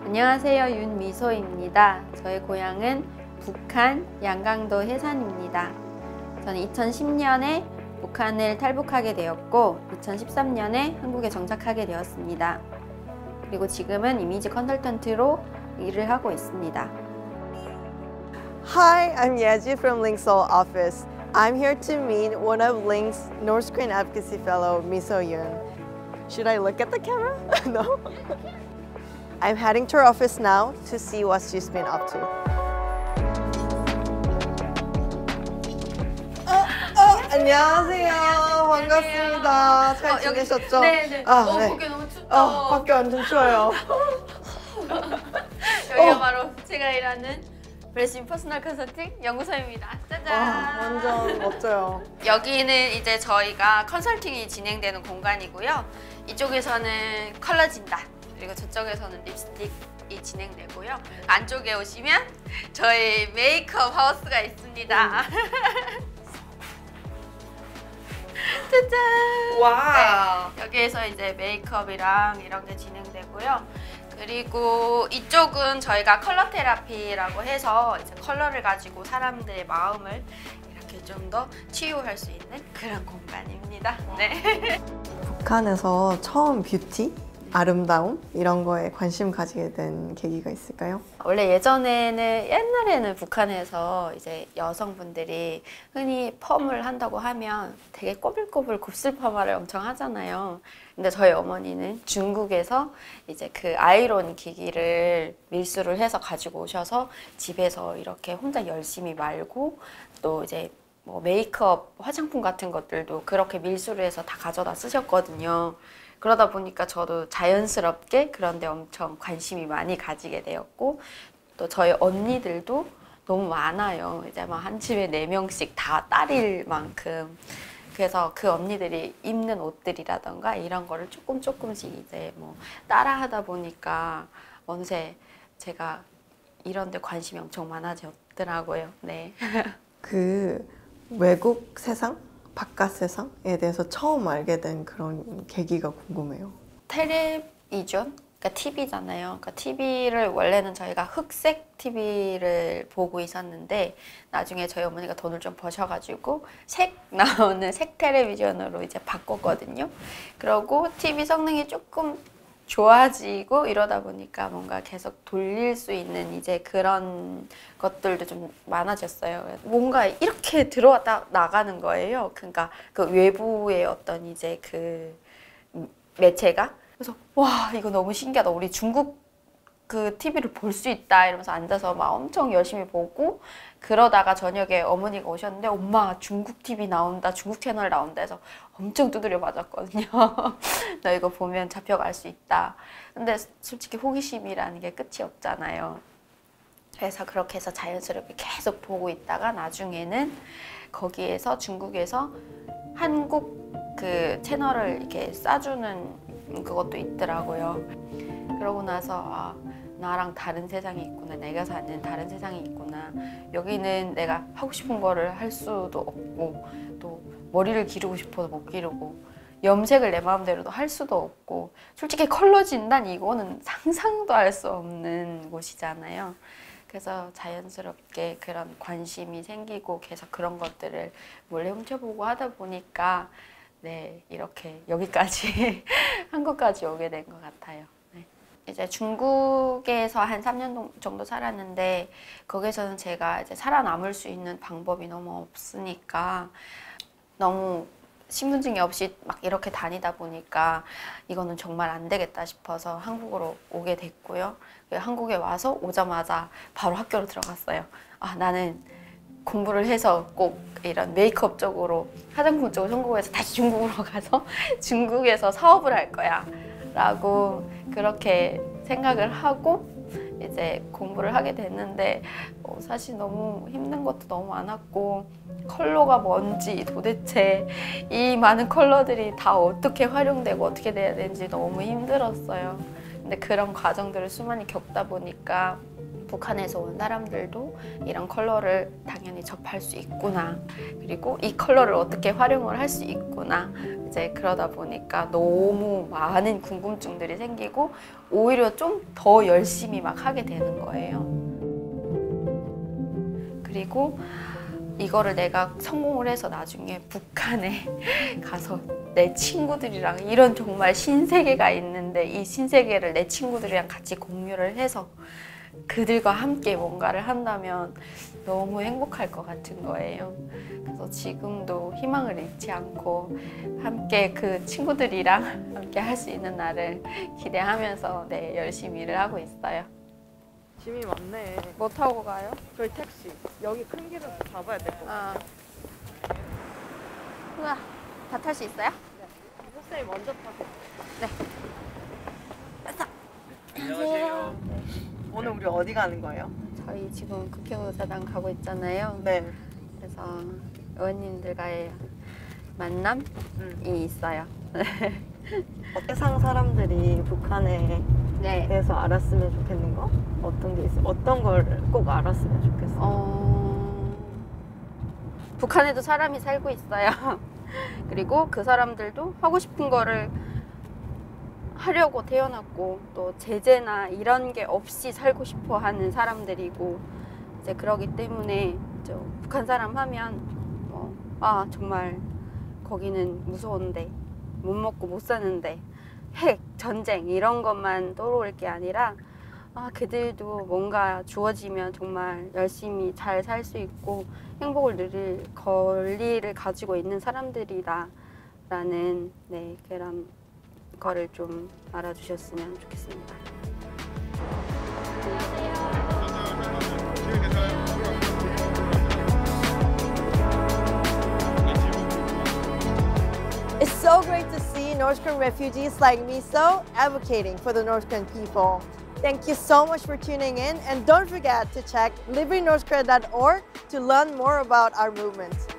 안녕하세요, 윤미소입니다. 저의 고향은 북한 양강도 해산입니다. 저는 2010년에 북한을 탈북하게 되었고 2013년에 한국에 정착하게 되었습니다. 그리고 지금은 이미지 컨설턴트로 일을 하고 있습니다. Hi, I'm Yeji from Link Seoul office. I'm here to meet one of Link's North Korean Advocacy Fellow, Miso Yoon. Should I look at the camera? No? I'm heading to her office now to see what she's been up to. 안녕하세요. 반갑습니다. 잘 지내셨죠? 네네. 네. 밖에 너무 춥다. 밖에 완전 추워요. 여기가 바로 제가 일하는 브레신 퍼스널 컨설팅 연구소입니다. 짜잔! 완전 멋져요. 여기는 이제 저희가 컨설팅이 진행되는 공간이고요. 이쪽에서는 컬러 진단, 그리고 저쪽에서는 립스틱이 진행되고요. 안쪽에 오시면 저희 메이크업 하우스가 있습니다. 짜잔! 와. 네, 여기에서 이제 메이크업이랑 이런 게 진행되고요. 그리고 이쪽은 저희가 컬러 테라피라고 해서 이제 컬러를 가지고 사람들의 마음을 이렇게 좀 더 치유할 수 있는 그런 공간입니다. 네. 북한에서 처음 뷰티, 아름다움 이런 거에 관심 가지게 된 계기가 있을까요? 원래 옛날에는 북한에서 이제 여성분들이 흔히 펌을 한다고 하면 되게 꼬불꼬불 곱슬 파마를 엄청 하잖아요. 근데 저희 어머니는 중국에서 이제 그 아이론 기기를 밀수를 해서 가지고 오셔서 집에서 이렇게 혼자 열심히 말고 또 이제 뭐 메이크업, 화장품 같은 것들도 그렇게 밀수를 해서 다 가져다 쓰셨거든요. 그러다 보니까 저도 자연스럽게 그런 데 엄청 관심이 많이 가지게 되었고, 또 저희 언니들도 너무 많아요. 이제 막 한 집에 4명씩 다 딸일 만큼. 그래서 그 언니들이 입는 옷들이라던가 이런 거를 조금씩 이제 뭐 따라 하다 보니까 어느새 제가 이런 데 관심이 엄청 많아졌더라고요. 네. 그 외국 세상? 바깥 세상에 대해서 처음 알게 된 그런 계기가 궁금해요. 텔레비전? 그러니까 TV잖아요. 그러니까 TV를 원래는 저희가 흑색 TV를 보고 있었는데 나중에 저희 어머니가 돈을 좀 버셔가지고 색 나오는 색 텔레비전으로 이제 바꿨거든요. 그러고 TV 성능이 조금 좋아지고 이러다 보니까 뭔가 계속 돌릴 수 있는 이제 그런 것들도 좀 많아졌어요. 뭔가 이렇게 들어왔다 나가는 거예요. 그러니까 그 외부의 어떤 이제 그 매체가. 그래서 와, 이거 너무 신기하다. 우리 중국 그 TV를 볼 수 있다 이러면서 앉아서 막 엄청 열심히 보고, 그러다가 저녁에 어머니가 오셨는데 엄마 중국 TV 나온다, 중국 채널 나온다 해서 엄청 두드려 맞았거든요. 너 이거 보면 잡혀갈 수 있다. 근데 솔직히 호기심이라는 게 끝이 없잖아요. 그래서 그렇게 해서 자연스럽게 계속 보고 있다가 나중에는 거기에서 중국에서 한국 그 채널을 이렇게 싸주는 그것도 있더라고요. 그러고 나서 아, 나랑 다른 세상이 있구나, 내가 사는 다른 세상이 있구나. 여기는 내가 하고 싶은 거를 할 수도 없고, 또 머리를 기르고 싶어도 못 기르고, 염색을 내 마음대로도 할 수도 없고, 솔직히 컬러 진단 이거는 상상도 할 수 없는 곳이잖아요. 그래서 자연스럽게 그런 관심이 생기고 계속 그런 것들을 몰래 훔쳐보고 하다 보니까 네, 이렇게 여기까지 한국까지 오게 된 것 같아요. 네. 이제 중국에서 한 3년 정도 살았는데 거기서는 제가 이제 살아남을 수 있는 방법이 너무 없으니까 너무 신분증이 없이 막 이렇게 다니다 보니까 이거는 정말 안 되겠다 싶어서 한국으로 오게 됐고요. 한국에 와서 오자마자 바로 학교로 들어갔어요. 아, 나는 공부를 해서 꼭 이런 메이크업 쪽으로, 화장품 쪽으로 성공해서 다시 중국으로 가서 중국에서 사업을 할 거야 라고 그렇게 생각을 하고 이제 공부를 하게 됐는데 사실 너무 힘든 것도 너무 많았고, 컬러가 뭔지 도대체 이 많은 컬러들이 다 어떻게 활용되고 어떻게 돼야 되는지 너무 힘들었어요. 근데 그런 과정들을 수많이 겪다 보니까 북한에서 온 사람들도 이런 컬러를 당연히 접할 수 있구나, 그리고 이 컬러를 어떻게 활용을 할 수 있구나, 이제 그러다 보니까 너무 많은 궁금증들이 생기고 오히려 좀 더 열심히 막 하게 되는 거예요. 그리고 이거를 내가 성공을 해서 나중에 북한에 가서 내 친구들이랑 이런 정말 신세계가 있는데 이 신세계를 내 친구들이랑 같이 공유를 해서 그들과 함께 뭔가를 한다면 너무 행복할 것 같은 거예요. 그래서 지금도 희망을 잃지 않고 함께 그 친구들이랑 함께 할 수 있는 날을 기대하면서 네, 열심히 일을 하고 있어요. 짐이 많네. 뭐 타고 가요? 저희 택시. 여기 큰 길은 잡아야 될 것 같아요. 우와, 다 탈 수 있어요? 선생님 먼저 타세요. 안녕하세요. 오늘 우리 어디 가는 거예요? 저희 지금 국회의사당 가고 있잖아요. 네. 그래서 의원님들과의 만남이 있어요. 세상 사람들이 북한에 네. 대해서 알았으면 좋겠는 거? 어떤 게 있어요? 어떤 걸 꼭 알았으면 좋겠어요? 북한에도 사람이 살고 있어요. 그리고 그 사람들도 하고 싶은 거를 하려고 태어났고 또 제재나 이런 게 없이 살고 싶어 하는 사람들이고 이제 그러기 때문에 북한 사람 하면 아 정말 거기는 무서운데 못 먹고 못 사는데 핵, 전쟁 이런 것만 떠오를 게 아니라 아 그들도 뭔가 주어지면 정말 열심히 잘 살 수 있고 행복을 누릴 권리를 가지고 있는 사람들이다 라는 네, 그런 거를 좀 알아주셨으면 좋겠습니다. It's so great to see North Korean refugees like Miso advocating for the North Korean people. Thank you so much for tuning in, and don't forget to check libertynorthkorea.org to learn more about our movement.